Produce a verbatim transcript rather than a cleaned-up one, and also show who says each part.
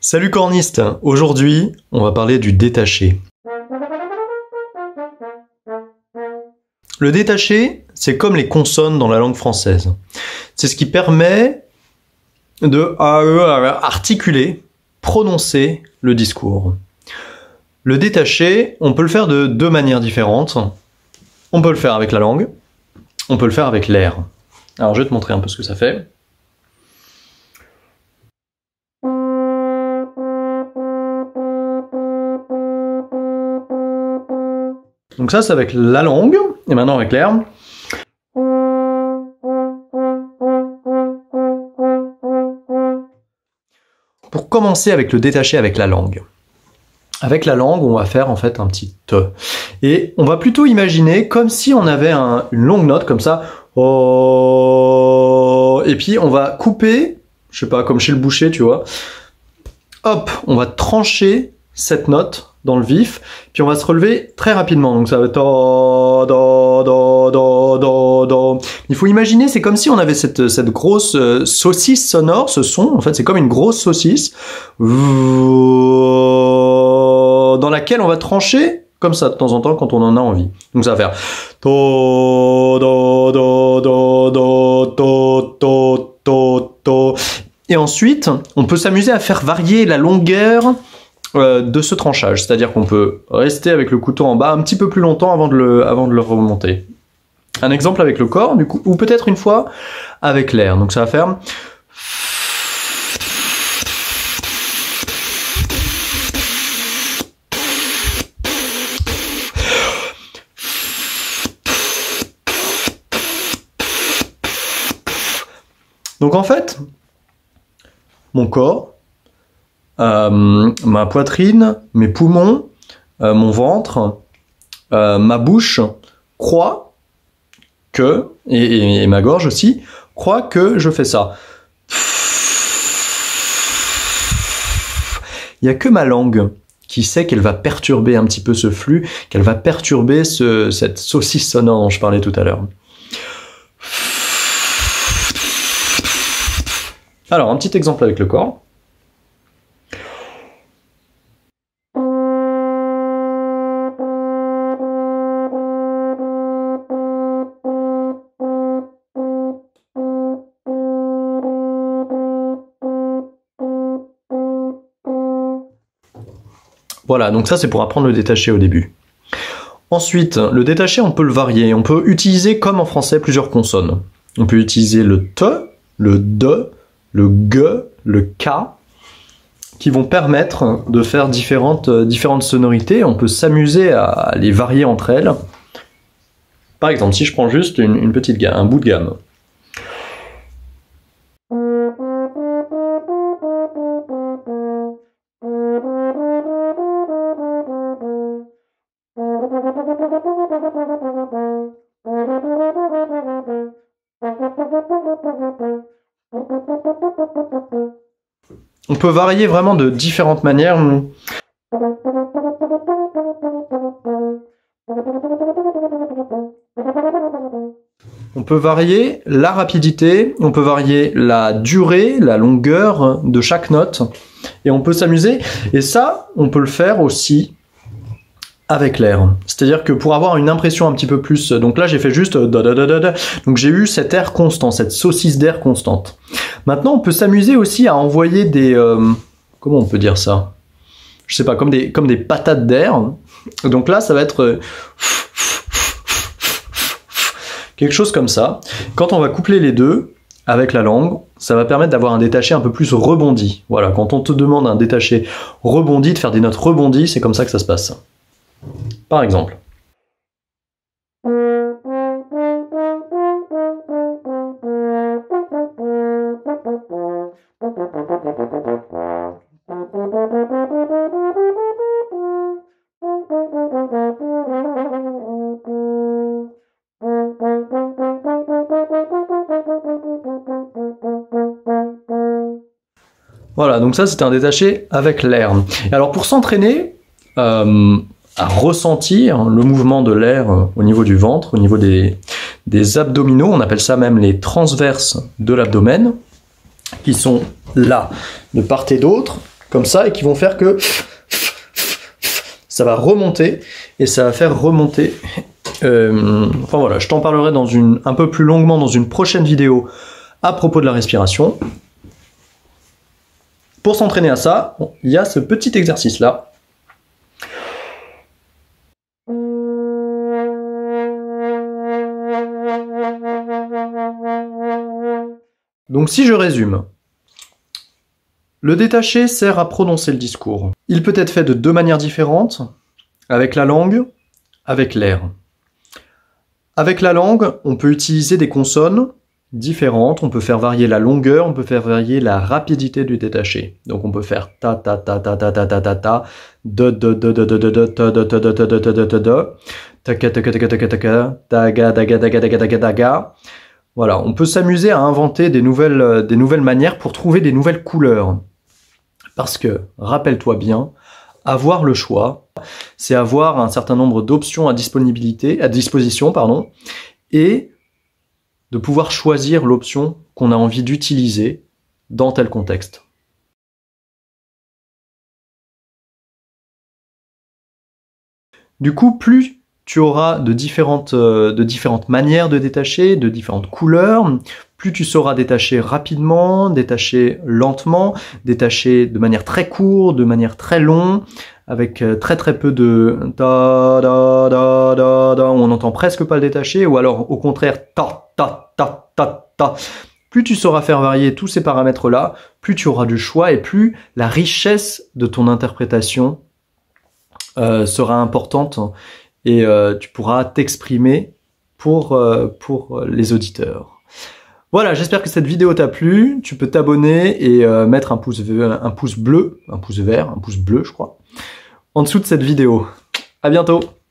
Speaker 1: Salut cornistes, aujourd'hui on va parler du détaché. Le détaché, c'est comme les consonnes dans la langue française. C'est ce qui permet de articuler, prononcer le discours. Le détaché, on peut le faire de deux manières différentes. On peut le faire avec la langue, on peut le faire avec l'air. Alors je vais te montrer un peu ce que ça fait. Donc ça c'est avec la langue, et maintenant avec l'air. Pour commencer avec le détaché avec la langue. Avec la langue, on va faire en fait un petit te. Et on va plutôt imaginer comme si on avait un, une longue note comme ça. Oh, et puis on va couper, je sais pas, comme chez le boucher, tu vois. Hop, on va trancher cette note dans le vif, puis on va se relever très rapidement. Donc ça va être do, do, do, do, do, do. Il faut imaginer, c'est comme si on avait cette, cette grosse euh, saucisse sonore, ce son, en fait c'est comme une grosse saucisse, dans laquelle on va trancher comme ça de temps en temps quand on en a envie. Donc ça va faire do, do, do, do, do, do, do, do, do. Et ensuite, on peut s'amuser à faire varier la longueur de ce tranchage, c'est-à-dire qu'on peut rester avec le couteau en bas un petit peu plus longtemps avant de le, avant de le remonter. Un exemple avec le corps, du coup, ou peut-être une fois avec l'air. Donc ça va faire... Donc en fait, mon corps, Euh, ma poitrine, mes poumons, euh, mon ventre, euh, ma bouche croient que, et, et, et ma gorge aussi, croient que je fais ça. Il n'y a que ma langue qui sait qu'elle va perturber un petit peu ce flux, qu'elle va perturber ce, cette saucisse sonore dont je parlais tout à l'heure. Alors, un petit exemple avec le corps. Voilà, donc ça c'est pour apprendre le détaché au début. Ensuite, le détaché on peut le varier, on peut utiliser comme en français plusieurs consonnes. On peut utiliser le te, le de, le ge, le k, qui vont permettre de faire différentes, différentes sonorités. On peut s'amuser à les varier entre elles. Par exemple, si je prends juste une, une petite gamme, un bout de gamme. On peut varier vraiment de différentes manières. On peut varier la rapidité, on peut varier la durée, la longueur de chaque note, et on peut s'amuser. Et ça, on peut le faire aussi avec l'air. C'est-à-dire que pour avoir une impression un petit peu plus... Donc là, j'ai fait juste... Da, da, da, da, da. Donc j'ai eu cet air constant, cette saucisse d'air constante. Maintenant, on peut s'amuser aussi à envoyer des... Euh, comment on peut dire ça? Je sais pas, comme des, comme des patates d'air. Donc là, ça va être... Euh, quelque chose comme ça. Quand on va coupler les deux avec la langue, ça va permettre d'avoir un détaché un peu plus rebondi. Voilà, quand on te demande un détaché rebondi, de faire des notes rebondies, c'est comme ça que ça se passe. Par exemple. Voilà, donc ça c'était un détaché avec l'air. Et alors pour s'entraîner, euh, à ressentir le mouvement de l'air au niveau du ventre, au niveau des, des abdominaux, on appelle ça même les transverses de l'abdomen, qui sont là, de part et d'autre, comme ça, et qui vont faire que ça va remonter, et ça va faire remonter. Euh, enfin voilà, je t'en parlerai dans une, un peu plus longuement dans une prochaine vidéo à propos de la respiration. Pour s'entraîner à ça, bon, il y a ce petit exercice-là. Donc si je résume, le détaché sert à prononcer le discours. Il peut être fait de deux manières différentes, avec la langue, avec l'air. Avec la langue, on peut utiliser des consonnes différentes, on peut faire varier la longueur, on peut faire varier la rapidité du détaché. Donc on peut faire ta ta ta ta ta ta ta ta ta de de de de de de de ta de de de de de de de de taka taka taka taka taka taga daga daga daga daga daga. Voilà, on peut s'amuser à inventer des nouvelles des nouvelles manières pour trouver des nouvelles couleurs. Parce que rappelle-toi bien, avoir le choix, c'est avoir un certain nombre d'options à disponibilité, à disposition, pardon, et de pouvoir choisir l'option qu'on a envie d'utiliser dans tel contexte. Du coup, plus tu auras de différentes, euh, de différentes manières de détacher, de différentes couleurs, plus tu sauras détacher rapidement, détacher lentement, détacher de manière très courte, de manière très longue, avec très très peu de da da da da da, on n'entend presque pas le détacher, ou alors au contraire ta ta ta ta ta. Plus tu sauras faire varier tous ces paramètres-là, plus tu auras du choix et plus la richesse de ton interprétation euh, sera importante et euh, tu pourras t'exprimer pour, euh, pour les auditeurs. Voilà, j'espère que cette vidéo t'a plu. Tu peux t'abonner et euh, mettre un pouce, un pouce bleu, un pouce vert, un pouce bleu je crois, en dessous de cette vidéo. À bientôt!